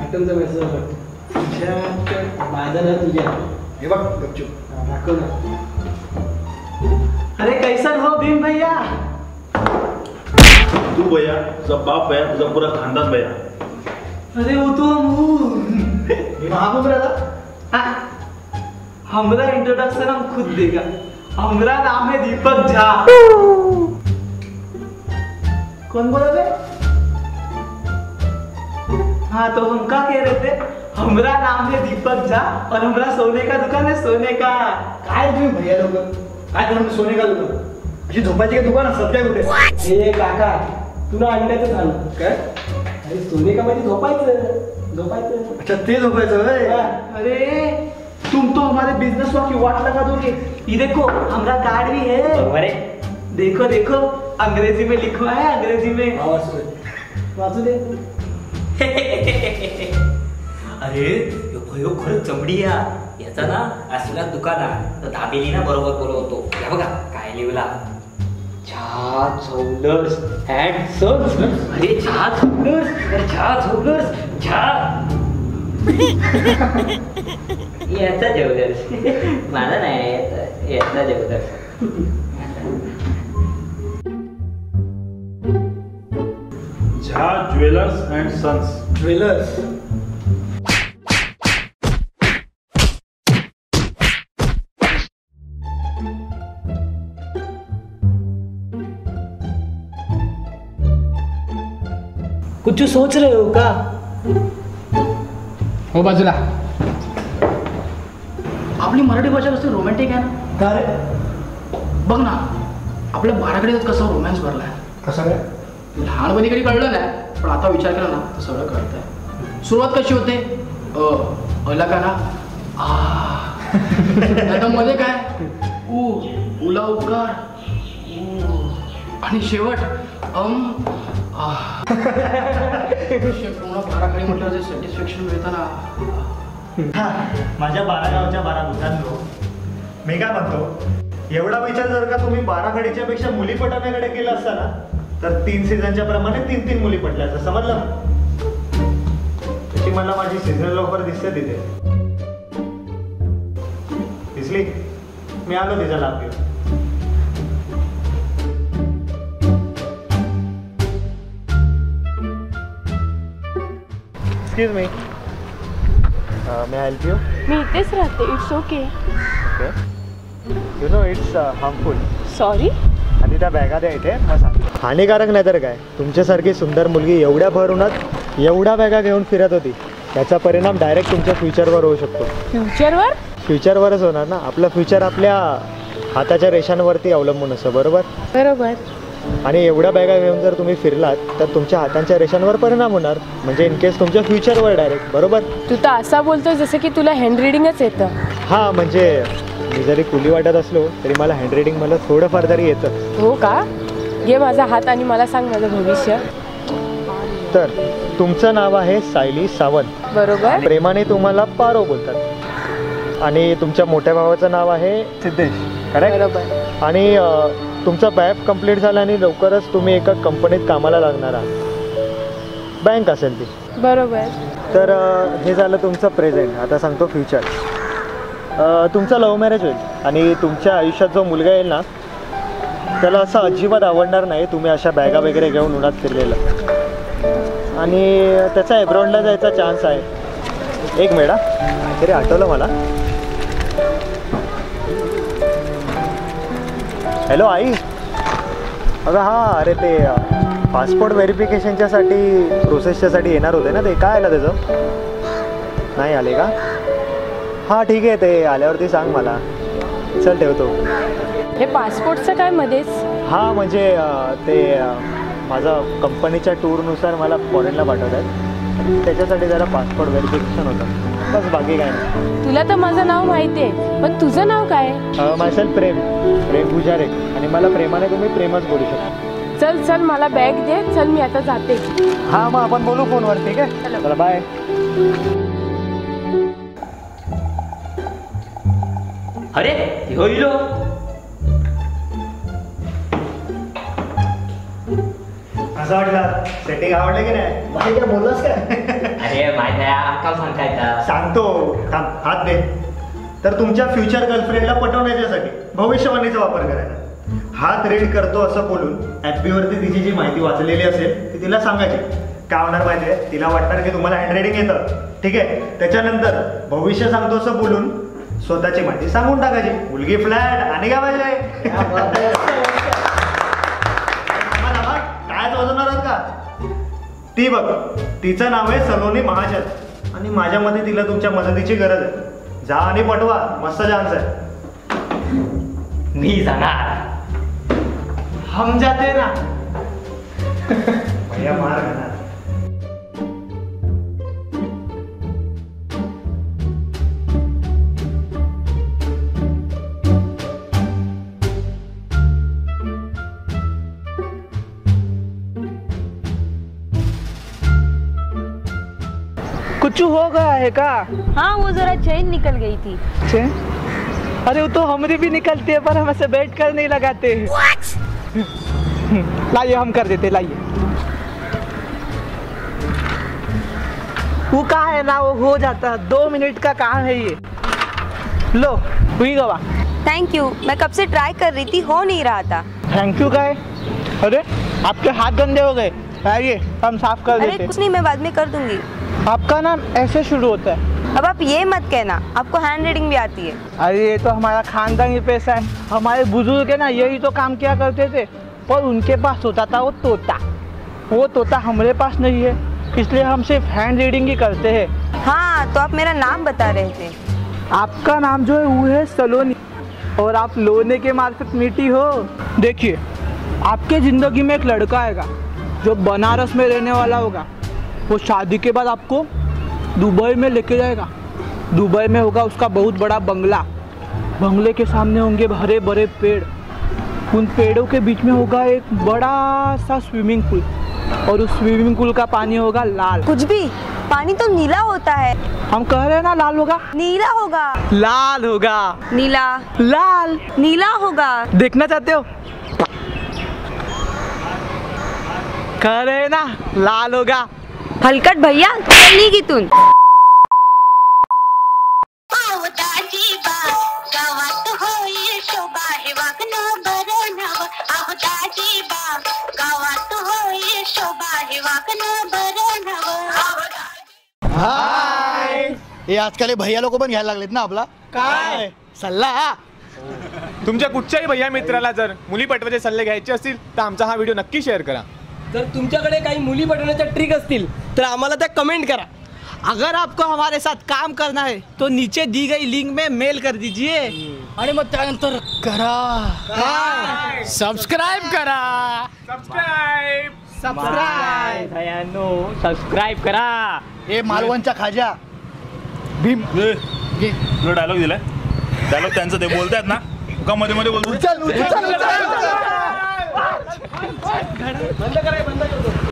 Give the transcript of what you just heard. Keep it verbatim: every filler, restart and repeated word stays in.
आयटमचा message आला तुझ्या माझा ना तुझ्या हे बघ गपचूप दाखव ना. अरे कैसन हो भीम भैया. तू भैया तुझा बाप भैया तुझा पूरा खानदान भैया. अरे वो तो हम महाबूब राजा. हमारा इंट्रोडक्शन हम खुद देगा. हमारा नाम है दीपक झा. कौन बोला बे? हाँ तो हम क्या कह रहे थे, हमारा नाम है दीपक झा और हमारा सोने का दुकान है. सोने का काय तुम्ही भैया लोक काय करणार सोने का दुकान अशी झोपायची का दुकान असतात काय कुठे. हे काका तुला ऐकायचं झालं काय. अरे सोने का म्हणजे झोपायचं झोपायचं. अच्छा ते झोपायचं होय. अरे तुम तो हमारे बिजनेस की वाट लगा दोगे. ये देखो हमारा कार्ड भी है. अरे देखो देखो अंग्रेजी में लिखा है. अंग्रेजी में वाचू दे. अरे यो खरंच चमडी या याचा ना असला दुकान आहे तर दाबेली ना बरोबर बोलवतो. या बघा काय लिहिला झा ज्वेलर्स अँड सन्स. अरे झा ज्वेलर्स झा ज्वेलर्स झा याचा ज्वेलर्स मला नाही याचा ज्वेलर्स. झा ज्वेलर्स अँड सन्स. ज्वेलर्स कुछ सोच रहे हो का. हो बाजूला. आपली मराठी भाषा कसं रोमॅन्टिक आहे ना. का रे बघ ना आपल्या बाराकडे कसा रोमॅन्स भरलाय. कसं काय. लहानपणी कधी कळलं नाही पण आता विचार केला ना तर सगळं कळतंय. सुरुवात कशी होते अ अला का ना आता मध्ये काय ऊ उला उकार आणि शेवट अम पूर्ण बाराकडे म्हटलं जे सॅटिस्फॅक्शन मिळतं ना. माझ्या बारा गावच्या बारा मुलांनो मी काय म्हणतो एवढा विचार जर का तुम्ही बारा घडीच्या पेक्षा मुली पटवण्याकडे केला असता ना तर तीन सीझनच्या प्रमाणे तीन तीन मुली पटल्या असं समजलं. तशी मला माझी सीझनल ऑफर दिसते तिथे दिसली. मी आलो तिचा लाभ घेऊन. Excuse me may I help you. मी इथेच राहते. It's okay. Okay you know it's harmful. Sorry. आणि त्या बॅगा द्या इथे मग सांगतो. हानिकारक नाही तर काय. तुमच्यासारखी सुंदर मुलगी एवढ्या भर उन्हात एवढ्या बॅगा घेऊन फिरत होती त्याचा परिणाम डायरेक्ट तुमच्या फ्युचरवर होऊ शकतो. फ्युचरवर. फ्युचरवरच होणार ना. आपलं फ्युचर आपल्या हाताच्या रेषांवरती अवलंबून असतं बरोबर. बरोबर. आणि एवढ्या बॅगा घेऊन जर तुम्ही फिरलात तर तुमच्या हातांच्या रेषांवर परिणाम होणार म्हणजे इन केस तुमच्या फ्युचरवर डायरेक्ट बरोबर. तू तर असा बोलतो जसं की तुला हँड रिडिंगच येतं. हां म्हणजे मी जरी कुली वाटत असलो तरी मला हँड रायटिंग मला थोडंफार तरी येतं. हो का. घे माझा हात आणि मला सांग माझं भविष्य. तर तुमचं नाव आहे सायली सावंत. बरोबर. प्रेमाने तुम्हाला पारो बोलतात आणि तुमच्या मोठ्या भावाचं नाव आहे सिद्धेश. करेक्ट. बरोबर. आणि तुमचा बॅफ कंप्लीट झाला आणि लवकरच तुम्ही एका कंपनीत कामाला लागणार आहात. बँक असेल ती. बरोबर. तर हे झालं तुमचं प्रेझेंट. आता सांगतो फ्युचर. तुमचं लव्ह मॅरेज होईल आणि तुमच्या आयुष्यात जो मुलगा येईल ना त्याला असं अजिबात आवडणार नाही तुम्ही अशा बॅगा वगैरे घेऊन उन्हात फिरलेलं. आणि त्याचा एब्रॉडला जायचा चान्स आहे. एक मिनिट तरी आठवलं मला. हॅलो आई. अगं हां अरे ते पासपोर्ट व्हेरिफिकेशनच्यासाठी प्रोसेसच्यासाठी येणार होते ना ते काय आलं त्याचं. नाही आले का. हां ठीक आहे ते आल्यावरती सांग मला. चल ठेवतो. हे पासपोर्टचं काय मध्येच. हां म्हणजे ते माझं कंपनीच्या टूरनुसार मला फॉरेनला पाठवत आहेत त्याच्यासाठी जरा पासपोर्ट व्हेरिफिकेशन होतं बस बाकी काय नाही. तुला तर माझं नाव माहिती आहे पण तुझं नाव काय. माझं प्रेम प्रेम पुजारे आणि मला प्रेमाने तुम्ही प्रेमच बोलू शकता. चल चल मला बॅग दे. चल मी आता जाते. हां मग आपण बोलू फोनवर. ठीक आहे चला बाय. अरे होईल. असं वाटलं सेटिंग आवडलं की नाही. बाकी काय बोललास काय. अरे माहिती आहे का सांगता येतं सांगतो थांब हात दे. तर तुमच्या फ्युचर गर्लफ्रेंडला पटवण्याच्यासाठी भविष्यवाणीचा वापर करायचा. हात रीड करतो असं बोलून ॲपीवरती तिची जी माहिती वाचलेली असेल ती तिला सांगायची. काय होणार माहिती आहे, तिला वाटणार की तुम्हाला हँडरायटिंग येतं, ठीक आहे. त्याच्यानंतर भविष्य सांगतो असं बोलून स्वतःची माहिती सांगून टाकायची. मुलगी फ्लॅट आणि काय पाहिजे कायच वाजवणार आहात का. ती बघ, तिचं नाव आहे सलोनी महाजन आणि माझ्या मते तिला तुमच्या मदतीची गरज आहे. जा आणि पटवा, मस्त चान्स आहे. मी जाणार. हम जाते ना. भैया मार खाणार. कुछ हो गया है का? हाँ वो जरा चेन निकल गई थी. चेन? अरे वो तो हमारी भी निकलती है पर हम ऐसे बैठ कर नहीं लगाते हैं. लाइए हम कर देते. लाइए वो कहाँ है ना, वो हो जाता है. दो मिनट का काम है ये. लो हुई गवा. Thank you. मैं कब से ट्राई कर रही थी, हो नहीं रहा था. थैंक यू का है? अरे आपके हाथ गंदे हो गए. आइए हम साफ कर अरे देते. कुछ नहीं, मैं बाद में कर दूंगी. आपका नाम ऐसे शुरू होता है. अब आप ये मत कहना, आपको हैंड राइटिंग भी आती है. अरे ये तो हमारा खानदानी पैसा है. हमारे बुजुर्ग है ना यही तो काम किया करते थे, पर उनके पास होता था वो तोता. वो तोता हमारे पास नहीं है, इसलिए हम सिर्फ हैंड रीडिंग ही करते हैं. हाँ तो आप मेरा नाम बता रहे थे. आपका नाम जो है वो है सलोनी और आप लोने के मार्फत मीठी हो. देखिए आपके ज़िंदगी में एक लड़का आएगा जो बनारस में रहने वाला होगा. वो शादी के बाद आपको दुबई में लेके जाएगा. दुबई में होगा उसका बहुत बड़ा बंगला. बंगले के सामने होंगे हरे भरे पेड़. उन पेड़ों के बीच में होगा एक बड़ा सा स्विमिंग पूल और उस स्विमिंग पूल का पानी होगा लाल. कुछ भी, पानी तो नीला होता है. हम कह रहे हैं ना लाल होगा. नीला होगा. लाल होगा. नीला. लाल. नीला होगा. देखना चाहते हो? कह रहे हैं ना लाल होगा. हलकट भैया चलनी की तुम. हाय. हे आजकाल हे भैया लोक पण घ्यायला लागलेत ना आपला काय सल्ला. तुमच्या कुठच्याही भैया मित्राला जर मुली पटवायचे सल्ले घ्यायचे असतील तर आमचा हा व्हिडिओ नक्की शेअर करा. जर तुमच्याकडे काही मुली पटवण्याच्या ट्रिक असतील तर आम्हाला त्या कमेंट करा. अगर आपको हमारे साथ काम करना है तो नीचे दी गई लिंक में मेल कर दीजिए. आणि मग त्यानंतर करा सबस्क्राईब करा. Subscribe subscribe. भयानो सबस्क्राईब करा. हे मालवणच्या खाजा भीम. तुला डायलॉग दिलाय. डायलॉग त्यांचं ते बोलतायत ना का मध्ये मध्ये बोलतो. उचल उचल उचल. बंद करा बंद करतो.